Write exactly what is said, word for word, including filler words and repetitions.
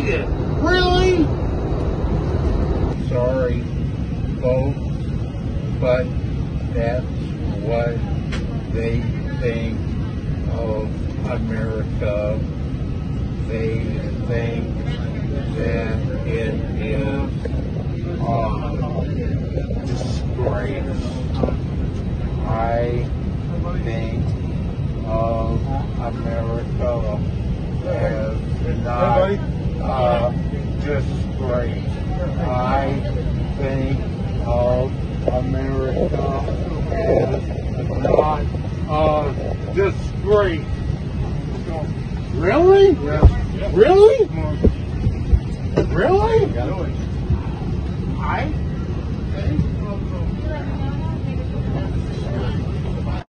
shit. Really? Sorry, folks, but that's what they think of America. They think that it is a disgrace. I think of America as not a disgrace. I think of America as not a disgrace. Really? Yeah. Really? Really? I think